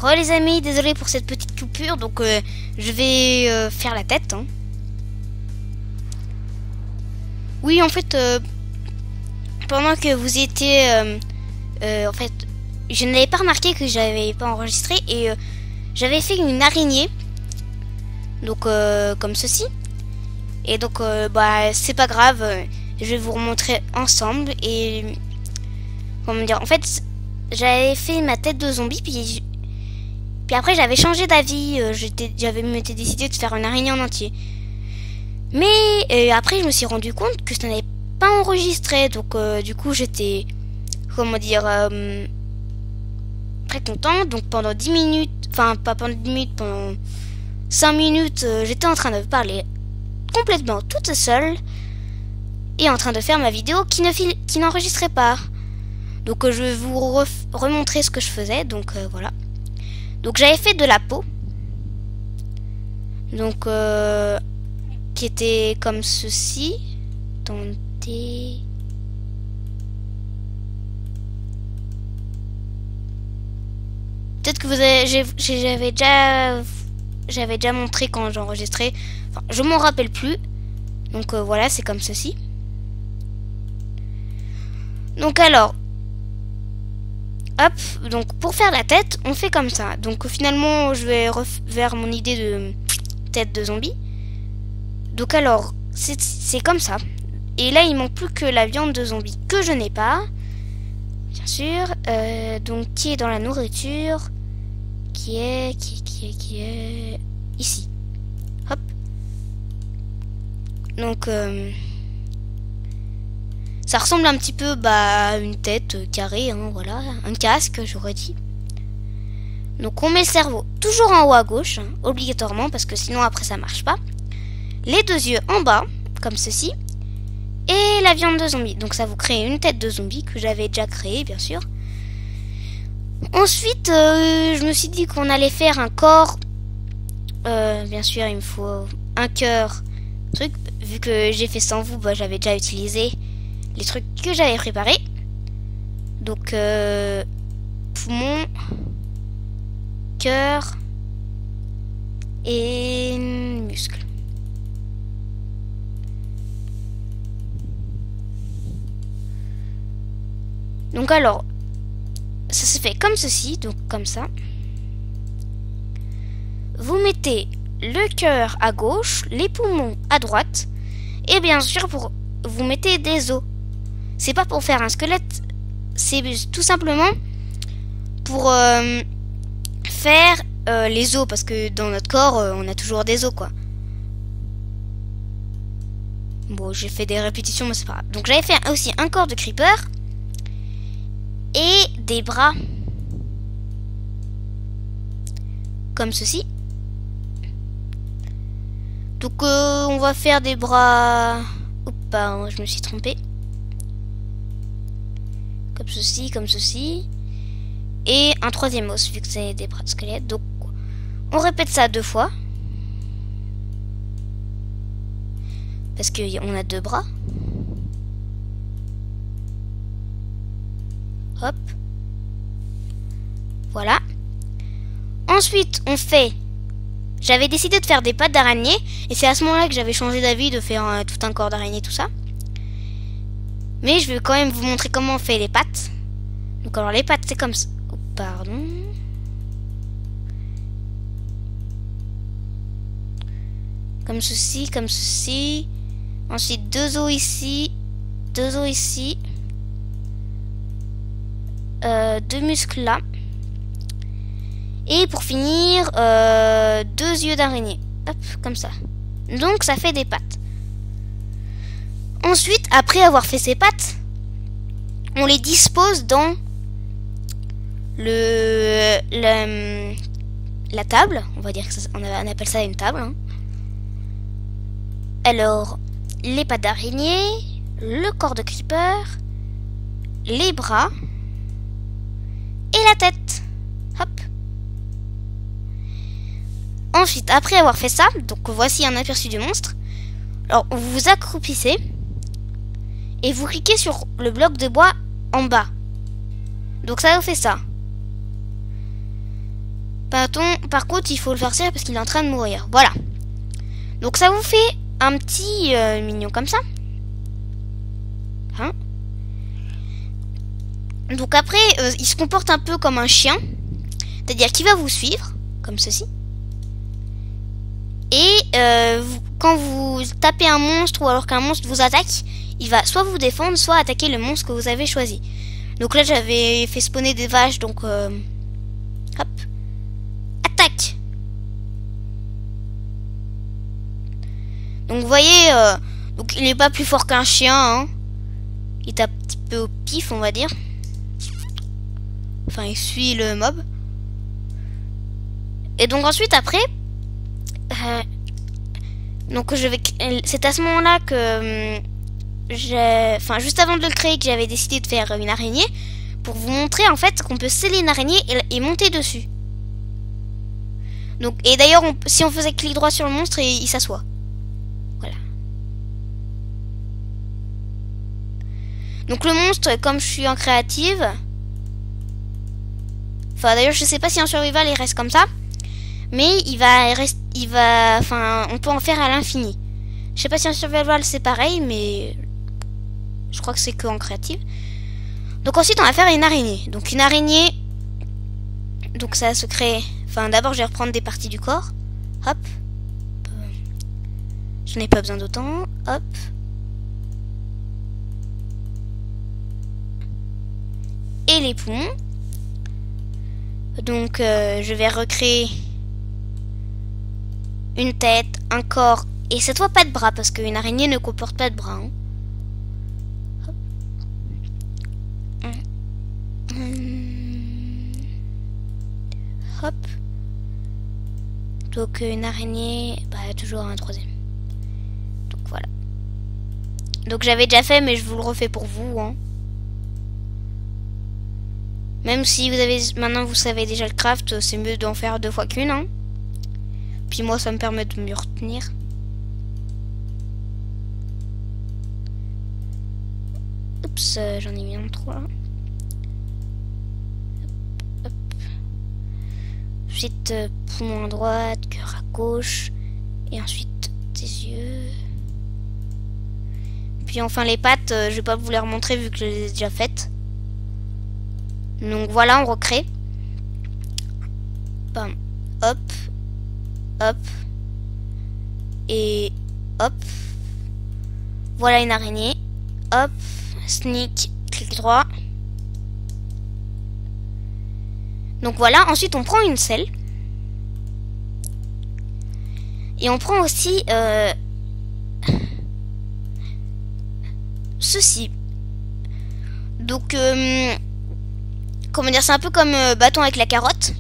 Re les amis, désolé pour cette petite coupure, donc je vais faire la tête. Hein. Oui, en fait, pendant que vous étiez, en fait, je n'avais pas remarqué que j'avais pas enregistré et j'avais fait une araignée, donc comme ceci. Et donc, bah, c'est pas grave, je vais vous remontrer ensemble et comment dire. En fait, j'avais fait ma tête de zombie, puis après j'avais changé d'avis, j'avais m'étais décidé de faire une araignée en entier. Mais après je me suis rendu compte que ça n'avait pas enregistré, donc du coup j'étais, comment dire, très content. Donc pendant 10 minutes, enfin pas pendant 10 minutes, pendant 5 minutes, j'étais en train de parler complètement toute seule et en train de faire ma vidéo qui n'enregistrait pas. Donc je vais vous remontrer ce que je faisais, donc voilà. Donc j'avais fait de la peau, donc qui était comme ceci. Attendez. Peut-être que vous avez, j'avais déjà montré quand j'enregistrais. Enfin, je m'en rappelle plus. Donc voilà, c'est comme ceci. Donc alors, hop, donc pour faire la tête, on fait comme ça. Donc finalement, je vais vers mon idée de tête de zombie. Donc alors, c'est comme ça. Et là, il manque plus que la viande de zombie que je n'ai pas, bien sûr. Donc qui est dans la nourriture, qui est ici. Hop. Donc ça ressemble un petit peu à une tête carrée, hein, voilà, un casque, j'aurais dit. Donc on met le cerveau toujours en haut à gauche, hein, obligatoirement, parce que sinon après ça marche pas. Les deux yeux en bas, comme ceci, et la viande de zombie. Donc ça vous crée une tête de zombie que j'avais déjà créée, bien sûr. Ensuite, je me suis dit qu'on allait faire un corps. Bien sûr, il me faut un cœur. Truc, vu que j'ai fait sans vous, j'avais déjà utilisé les trucs que j'avais préparés. Donc, poumon, cœur et muscles. Donc alors, ça se fait comme ceci, donc comme ça. Vous mettez le cœur à gauche, les poumons à droite, et bien sûr vous mettez des os. C'est pas pour faire un squelette, c'est tout simplement pour faire les os, parce que dans notre corps on a toujours des os, quoi. Bon, j'ai fait des répétitions, mais c'est pas grave. Donc j'avais fait aussi un corps de creeper et des bras comme ceci. Donc on va faire des bras. Oups, pardon, je me suis trompée. Comme ceci, comme ceci. Et un troisième os, vu que c'est des bras de squelette. Donc on répète ça 2 fois. Parce qu'on a 2 bras. Hop. Voilà. Ensuite, on fait... J'avais décidé de faire des pattes d'araignée. Et c'est à ce moment-là que j'avais changé d'avis de faire tout un corps d'araignée, tout ça. Mais je vais quand même vous montrer comment on fait les pattes. Donc alors les pattes, c'est comme ça. Oh, pardon. Comme ceci, comme ceci. Ensuite, 2 os ici. 2 os ici. 2 muscles là. Et pour finir, 2 yeux d'araignée. Hop, comme ça. Donc ça fait des pattes. Ensuite, après avoir fait ces pattes, on les dispose dans la table. On va dire que on appelle ça une table. Hein. Alors, les pattes d'araignée, le corps de creeper, les bras et la tête. Hop. Ensuite, après avoir fait ça, donc voici un aperçu du monstre. Alors, vous vous accroupissez et vous cliquez sur le bloc de bois en bas. Donc ça vous fait ça. Par contre, il faut le faire serrer parce qu'il est en train de mourir. Voilà. Donc ça vous fait un petit mignon comme ça. Hein? Donc après, il se comporte un peu comme un chien. C'est-à-dire qu'il va vous suivre, comme ceci. Et quand vous tapez un monstre ou alors qu'un monstre vous attaque, il va soit vous défendre, soit attaquer le monstre que vous avez choisi. Donc là, j'avais fait spawner des vaches, donc... hop. Attaque. Donc vous voyez, donc il n'est pas plus fort qu'un chien. Hein. Il tape un petit peu au pif, on va dire. Enfin, il suit le mob. Et donc ensuite, après... donc c'est à ce moment-là que... Enfin, juste avant de le créer, que j'avais décidé de faire une araignée. Pour vous montrer, en fait, qu'on peut sceller une araignée et monter dessus. Donc, et d'ailleurs, si on faisait clic droit sur le monstre, il s'assoit. Voilà. Donc le monstre, comme je suis en créative... Enfin, d'ailleurs, je sais pas si en survival, il reste comme ça. Mais enfin, on peut en faire à l'infini. Je sais pas si en survival, c'est pareil, mais... Je crois que c'est que en créative. Donc ensuite, on va faire une araignée. Donc une araignée... Donc ça se crée... Enfin, d'abord, je vais reprendre des parties du corps. Hop. Je n'ai pas besoin d'autant. Hop. Et les poumons. Donc, je vais recréer une tête, un corps, et cette fois pas de bras, parce qu'une araignée ne comporte pas de bras. Hein. Hop. Donc une araignée, bah toujours un troisième. Donc voilà. Donc j'avais déjà fait, mais je vous le refais pour vous. Hein. Même si vous avez maintenant vous savez déjà le craft, c'est mieux d'en faire 2 fois qu'une. Hein. Puis moi ça me permet de mieux retenir. Oups, j'en ai mis un 3. Ensuite, poumon à droite, cœur à gauche. Et ensuite, tes yeux. Puis enfin, les pattes, je vais pas vous les remontrer vu que je les ai déjà faites. Donc voilà, on recrée. Bam. Hop. Hop. Et hop. Voilà une araignée. Hop. Sneak. Clic droit. Donc voilà, ensuite on prend une selle. Et on prend aussi ceci. Donc, comment dire, c'est un peu comme bâton avec la carotte.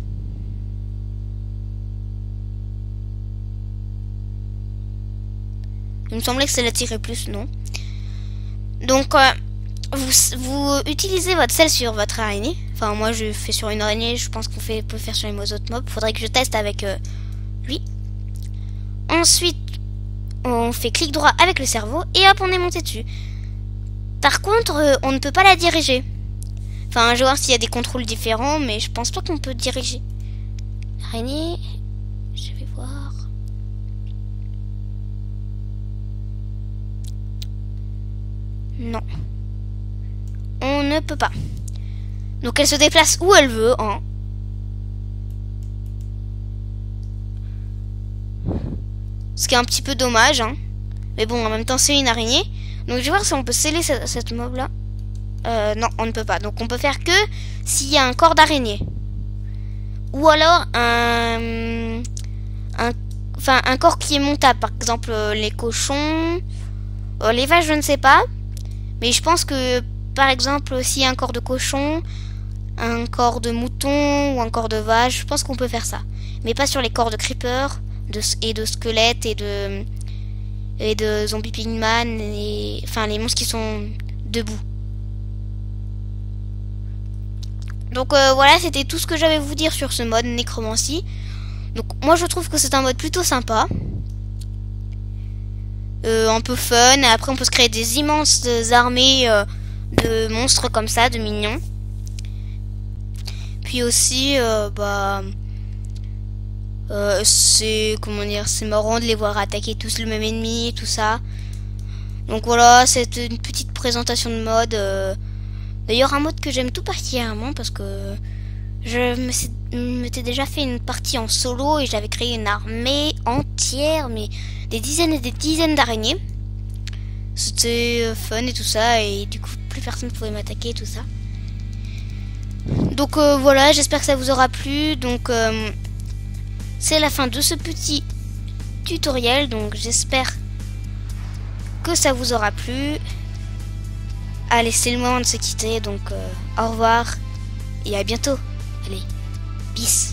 Il me semblait que ça l'attirait plus, non? Donc, vous utilisez votre selle sur votre araignée. Enfin, moi, je fais sur une araignée. Je pense qu'on peut faire sur les autres mobs. Faudrait que je teste avec lui. Ensuite, on fait clic droit avec le cerveau. Et hop, on est monté dessus. Par contre, on ne peut pas la diriger. Enfin, je vais voir s'il y a des contrôles différents. Mais je pense pas qu'on peut diriger. Araignée. Je vais voir. Non. On ne peut pas. Donc elle se déplace où elle veut. Hein. Ce qui est un petit peu dommage. Hein. Mais bon, en même temps, c'est une araignée. Donc je vais voir si on peut sceller cette mob là. Non, on ne peut pas. Donc on peut faire que s'il y a un corps d'araignée. Ou alors un corps qui est montable. Par exemple, les cochons. Les vaches, je ne sais pas. Mais je pense que, par exemple, s'il y a un corps de cochon, un corps de mouton ou un corps de vache, je pense qu'on peut faire ça. Mais pas sur les corps de creeper et de squelettes et de zombies pigman et enfin les monstres qui sont debout. Donc voilà, c'était tout ce que j'avais à vous dire sur ce mode nécromancie. Donc moi je trouve que c'est un mode plutôt sympa. Un peu fun, et après on peut se créer des immenses armées de monstres comme ça, de mignons. Puis aussi, C'est, comment dire, c'est marrant de les voir attaquer tous le même ennemi, tout ça. Donc voilà, c'est une petite présentation de mode. D'ailleurs, un mode que j'aime tout particulièrement parce que m'étais déjà fait une partie en solo et j'avais créé une armée entière, mais des dizaines et des dizaines d'araignées. C'était fun et tout ça, et du coup, plus personne ne pouvait m'attaquer, tout ça. Donc voilà, j'espère que ça vous aura plu. Donc c'est la fin de ce petit tutoriel, donc j'espère que ça vous aura plu. Allez, c'est le moment de se quitter, donc au revoir et à bientôt. Allez, peace.